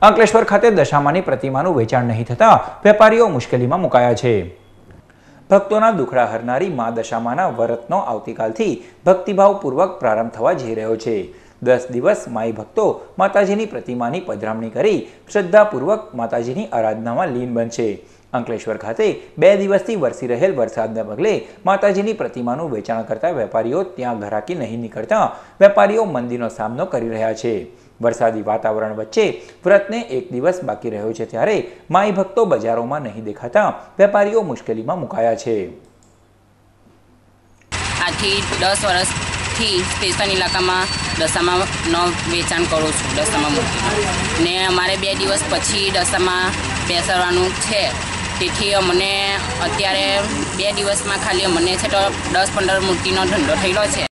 અંકલેશ્વર ખાતે દશામાની પ્રતિમાનું વેચાણ નહીં થતા વેપારીઓ મુશ્કેલીમાં મુકાયા છે। ભક્તોના દુખડા હરનારી મા દશામાના વ્રતનો આવતીકાલથી ભક્તિભાવપૂર્વક પ્રારંભ થવા જઈ રહ્યો છે। 10 દિવસ માઈ ભક્તો માતાજીની પ્રતિમાની પધરામણી કરી શ્રદ્ધાપૂર્વક માતાજીની આરાધનામાં લીન બનશે। અંકલેશ્વર ખાતે 2 દિવસથી વરસી રહેલ વરસાદના પગલે માતાજીની પ્રતિમાનું વેચાણ કરતા વેપારીઓ ત્યાં ઘરાકી નહીં નીકળતા વેપારીઓ મંદીનો સામનો કરી રહ્યા છે। વરસાદી વાતાવરણ વચ્ચે વ્રતને 1 દિવસ બાકી રહ્યો છે ત્યારે માઈ ભક્તો બજારોમાં નહીં દેખાતા વેપારીઓ મુશ્કેલીમાં મુકાયા છે। આથી 10 વર્ષથી સ્ટેશન ઇલાકામાં દશામાનો વેચાણ કરું છું। દશામા મૂર્તિ ને અમારે 2 દિવસ પછી દશામાં બેસવાનું છે, તેથી અમને અત્યારે 2 દિવસમાં ખાલી અમને છે તો 10-15 મૂર્તિનો ધંધો થયેલો છે।